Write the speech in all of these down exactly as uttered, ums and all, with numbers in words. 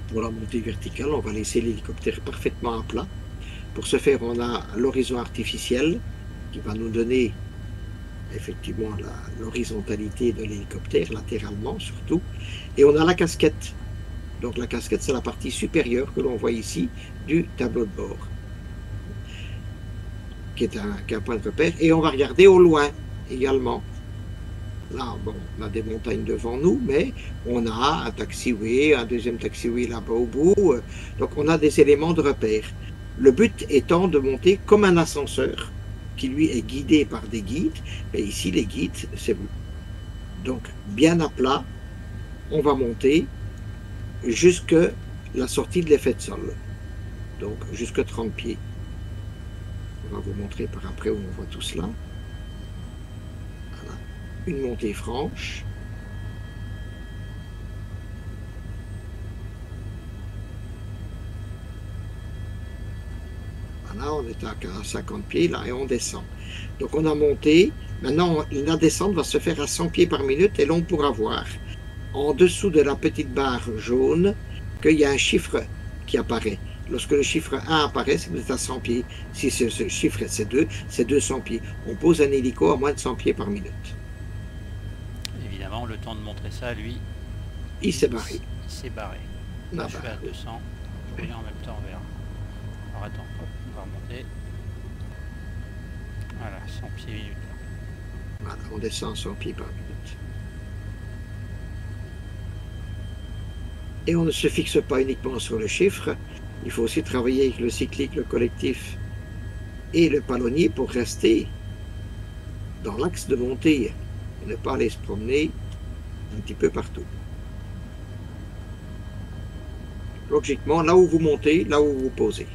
pour la montée verticale, on va laisser l'hélicoptère parfaitement à plat. Pour ce faire, on a l'horizon artificiel qui va nous donner effectivement l'horizontalité de l'hélicoptère, latéralement surtout. Et on a la casquette. Donc la casquette, c'est la partie supérieure que l'on voit ici du tableau de bord, qui est, un, qui est un point de repère. Et on va regarder au loin également. Là, bon, on a des montagnes devant nous, mais on a un taxiway, un deuxième taxiway là-bas au bout. Donc on a des éléments de repère. Le but étant de monter comme un ascenseur, qui lui est guidé par des guides. Et ici, les guides, c'est vous. Donc, bien à plat, on va monter jusque la sortie de l'effet de sol. Donc, jusque trente pieds. On va vous montrer par après où on voit tout cela. Voilà. Une montée franche. Voilà, on est à cinquante pieds là et on descend. Donc on a monté. Maintenant, la descente va se faire à cent pieds par minute et l'on pourra voir en dessous de la petite barre jaune qu'il y a un chiffre qui apparaît. Lorsque le chiffre un apparaît, c'est que vous êtes à cent pieds. Si ce, ce chiffre c'est deux, c'est deux cents pieds. On pose un hélico à moins de cent pieds par minute. Évidemment, le temps de montrer ça, lui, il s'est barré. Il s'est barré. Là, ah je bah, suis à deux cents. Je reviens en même temps vers. Alors attends, hop, on va remonter. Voilà, cent pieds minute. Voilà, on descend cent pieds par minute. Et on ne se fixe pas uniquement sur le chiffre, il faut aussi travailler avec le cyclique, le collectif et le palonnier pour rester dans l'axe de montée, et ne pas aller se promener un petit peu partout. Logiquement, là où vous montez, là où vous posez.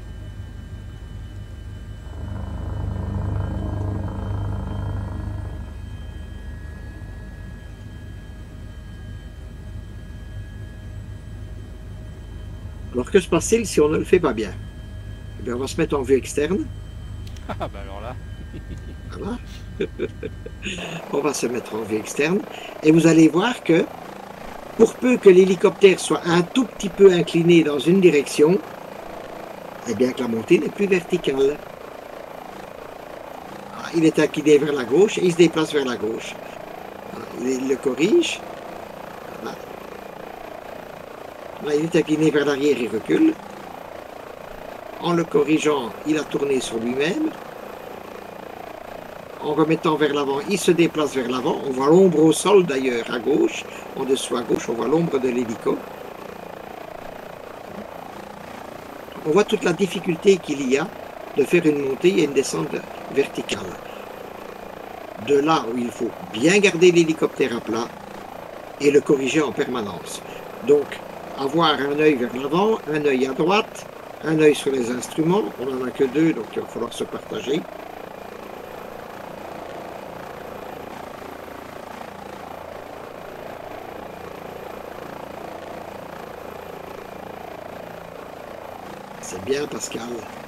Alors que se passe-t-il si on ne le fait pas bien? Eh bien, on va se mettre en vue externe. Ah bah alors là. Voilà. On va se mettre en vue externe. Et vous allez voir que pour peu que l'hélicoptère soit un tout petit peu incliné dans une direction, eh bien que la montée n'est plus verticale. Il est incliné vers la gauche et il se déplace vers la gauche. Il le corrige. Voilà. Là, il est incliné vers l'arrière, il recule. En le corrigeant, il a tourné sur lui-même. En remettant vers l'avant, il se déplace vers l'avant. On voit l'ombre au sol d'ailleurs à gauche. En dessous à gauche, on voit l'ombre de l'hélico. On voit toute la difficulté qu'il y a de faire une montée et une descente verticale. De là où il faut bien garder l'hélicoptère à plat et le corriger en permanence. Donc, avoir un œil vers l'avant, un œil à droite, un œil sur les instruments. On n'en a que deux, donc il va falloir se partager. C'est bien, Pascal.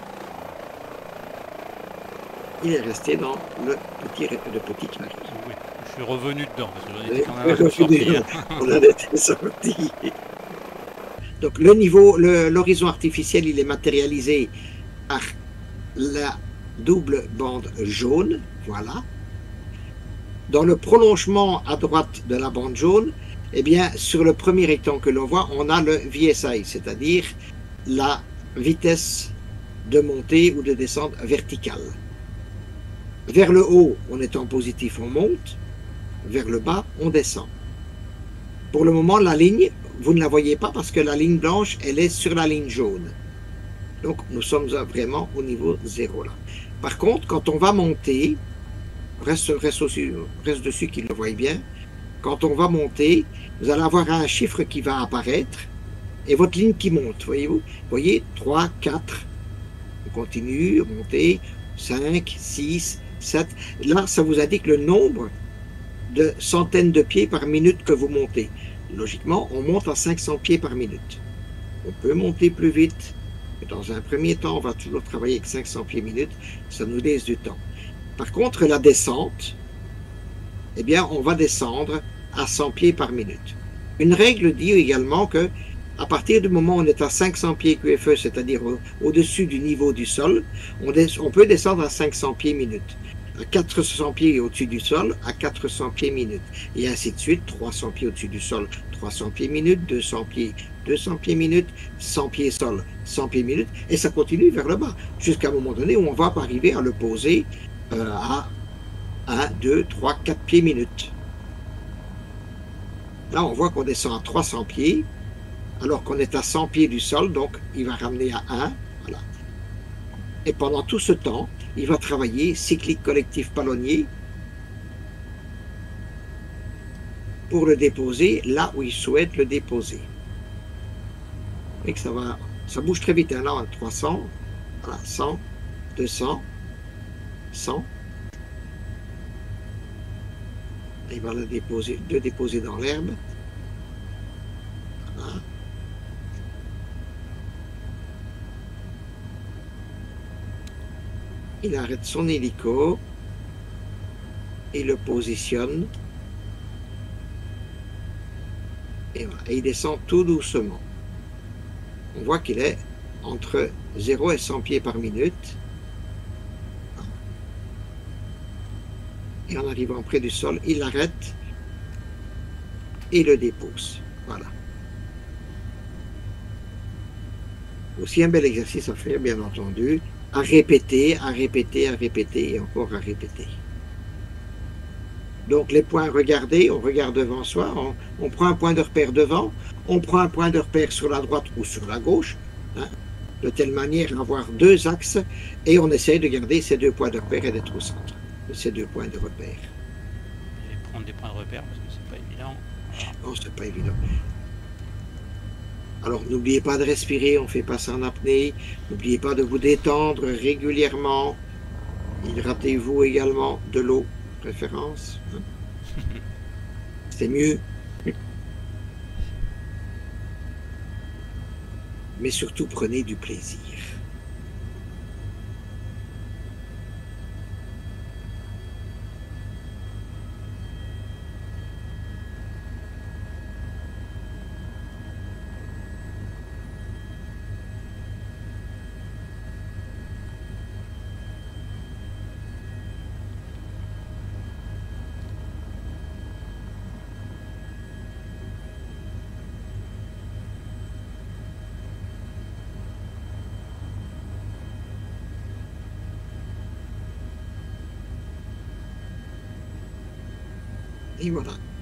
Il est resté dans le petit, le petit carré. Oui, je suis revenu dedans, parce que j'en étais quand même sorti. On en était sorti. Donc le niveau, l'horizon artificiel, il est matérialisé par la double bande jaune, voilà. Dans le prolongement à droite de la bande jaune, eh bien, sur le premier rectangle que l'on voit, on a le V S I, c'est-à-dire la vitesse de montée ou de descente verticale. Vers le haut, on est en positif, on monte. Vers le bas, on descend. Pour le moment, la ligne, vous ne la voyez pas parce que la ligne blanche, elle est sur la ligne jaune. Donc, nous sommes vraiment au niveau zéro là. Par contre, quand on va monter, reste, reste, aussi, reste dessus qu'il le voit bien, quand on va monter, vous allez avoir un chiffre qui va apparaître et votre ligne qui monte, voyez-vous? Vous voyez, trois, quatre, on continue, monter, cinq, six, sept. Là, ça vous indique le nombre de centaines de pieds par minute que vous montez. Logiquement, on monte à cinq cents pieds par minute. On peut monter plus vite, mais dans un premier temps, on va toujours travailler avec cinq cents pieds minute. Ça nous laisse du temps. Par contre, la descente, eh bien, on va descendre à cent pieds par minute. Une règle dit également que À partir du moment où on est à cinq cents pieds Q F E, c'est-à-dire au-dessus du niveau du sol, on, on peut descendre à cinq cents pieds minute. À quatre cents pieds au-dessus du sol, à quatre cents pieds minute. Et ainsi de suite, trois cents pieds au-dessus du sol, trois cents pieds minute, deux cents pieds, deux cents pieds minute, cent pieds sol, cent pieds minute, et ça continue vers le bas, jusqu'à un moment donné où on va arriver à le poser euh, à un, deux, trois, quatre pieds minute. Là, on voit qu'on descend à trois cents pieds, alors qu'on est à cent pieds du sol, donc il va ramener à un, voilà. Et pendant tout ce temps, il va travailler cyclique collectif palonnier pour le déposer là où il souhaite le déposer. Et que ça va, ça bouge très vite, hein, là, trois cents, voilà, cent, deux cents, cent. Il va le déposer, le déposer dans l'herbe. Voilà. Il arrête son hélico et le positionne. Et, voilà, et il descend tout doucement. On voit qu'il est entre zéro et cent pieds par minute. Et en arrivant près du sol, il l'arrête et le dépose. Voilà. Aussi un bel exercice à faire, bien entendu, à répéter, à répéter, à répéter et encore à répéter. Donc les points regardés, on regarde devant soi, on, on prend un point de repère devant, on prend un point de repère sur la droite ou sur la gauche, hein, de telle manière à avoir deux axes, et on essaie de garder ces deux points de repère et d'être au centre de ces deux points de repère. Et prendre des points de repère parce que c'est pas évident. Non, c'est pas évident. Alors n'oubliez pas de respirer, on fait pas ça en apnée, n'oubliez pas de vous détendre régulièrement, hydratez-vous également, de l'eau, préférence. Hein. C'est mieux. Mais surtout, prenez du plaisir. Et voilà.